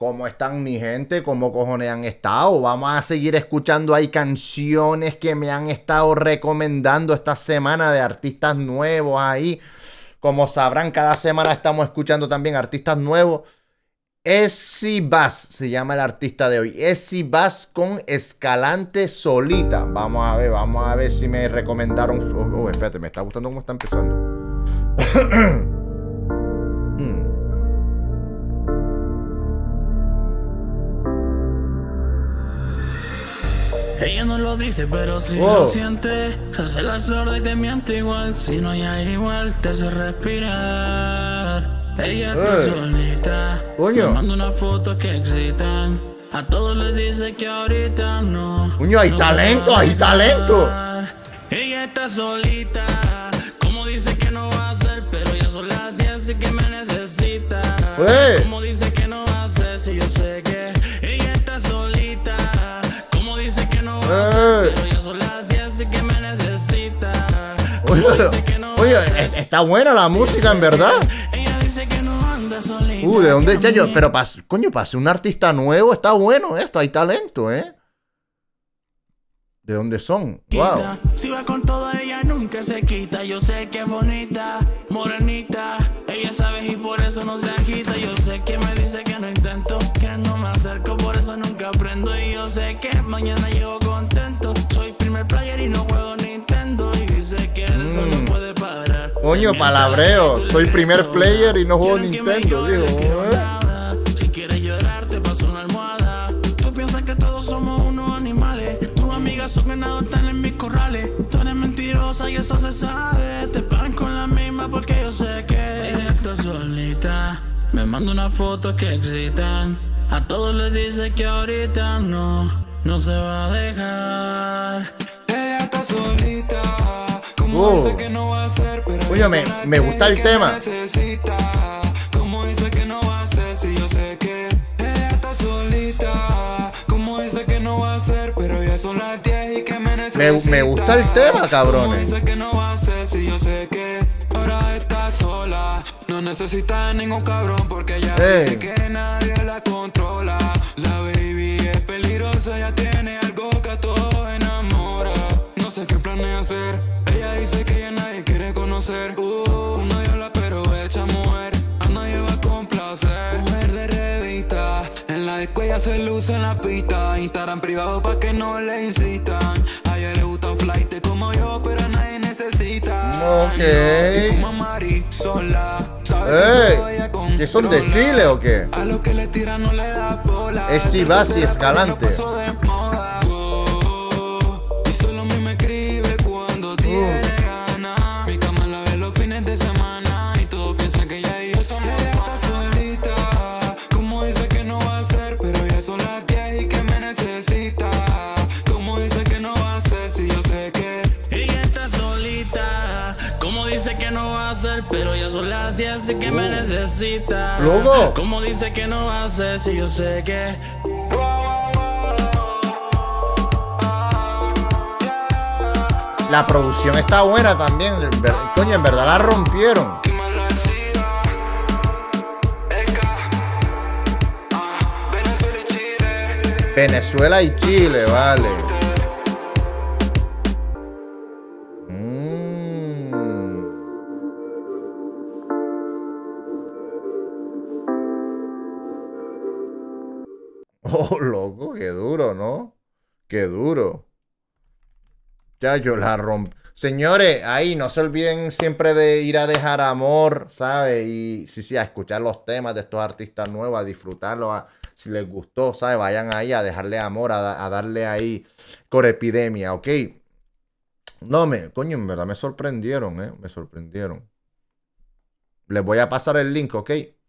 ¿Cómo están mi gente? ¿Cómo cojones han estado? Vamos a seguir escuchando ahí canciones que me han estado recomendando esta semana de artistas nuevos ahí. Como sabrán, cada semana estamos escuchando también artistas nuevos. Esy Bass se llama el artista de hoy. Esy Bass con Escalante Solita. Vamos a ver si me recomendaron. Oh, espérate, me está gustando cómo está empezando. Ella no lo dice, pero si lo siente. Se hace la sorda y te miente igual. Si no hay aire igual, te hace respirar. Ella está solita. Me manda una foto que excitan. A todos les dice que ahorita no. Coño, hay talento, hay talento. Ella está solita. Como dice que no va a hacer, pero ya son las 10 y que me necesita. Como dice que no va a hacer, si yo sé que ella está solita. Como dice que no va a hacer, pero ya son las 10 y que me necesita. Oye, está buena la música, en verdad. Ella dice que no anda solita. ¿De dónde? Ya yo, pero coño, para ser un artista nuevo está bueno esto, hay talento, ¿eh? ¿De dónde son? Wow. Si va con toda ella nunca se quita. Yo sé que es bonita, morenita. Ella sabe y por eso no se agita. Yo sé que me dice que no intento, que no me acerco, por eso nunca aprendo. Y yo sé que mañana llego contento. Soy primer player y no juego Nintendo. Y dice que eso no puede parar. Coño, palabreo. Soy primer player y no juego Nintendo, digo. Si quieres llorar te paso una almohada. Tú piensas que todos somos unos animales. Son ganados, están en mis corrales. Tú eres mentirosa y eso se sabe. Te pagan con la misma porque yo sé que ella está solita. Me manda una foto que excitan. A todos les dice que ahorita no se va a dejar. Ella está solita. Como dice que no va a hacer, pero oye, me gusta el tema. Como dice que no va a hacer, si yo sé que ella está solita. Como dice que no va a hacer, pero ya son las 10 y que me necesita. Me gusta el tema, cabrones. Como dice que no va a hacer, si yo sé que ahora está sola. No necesita ningún cabrón porque ella dice que nadie la controla. La baby es peligrosa, ya tiene algo que a todos enamora. No sé qué planea hacer. Ella dice que ya nadie quiere conocer. Una diola pero hecha mujer. A nadie va a complacer. Mujer de revista. En la disco ella se luce en la pista. Instagram privado pa' que no le incitan. A ella le gustan flight como yo, pero a nadie necesita. Ok. Y fuma mari sola. ¿Qué son desfiles o qué? A lo que le tira no le da bola. Esy Bass y Escalante. Y solo a mí me escribe cuando tiene ganas. Mi cama la ve los fines de semana. Y todos piensan que ella y yo somos. Ella está solita. Como dice que no va a hacer, pero ya son las 10 y que me necesita. Como dice que no va a hacer, si yo sé que ella está solita. Como dice que no va a hacer, pero ya son las 10 y que me necesita. Loco. Como dice que no va a hacer, si yo sé que la producción está buena también. Coño, en verdad la rompieron. Venezuela y Chile, vale. Oh, loco, qué duro, ¿no? Qué duro. Ya yo la rompí. Señores, ahí no se olviden siempre de ir a dejar amor, ¿sabes? Y sí, a escuchar los temas de estos artistas nuevos, a disfrutarlos, si les gustó, ¿sabes? Vayan ahí a dejarle amor, a darle ahí Corepidemia, ¿ok? No, coño, en verdad me sorprendieron, ¿eh? Me sorprendieron. Les voy a pasar el link, ¿ok?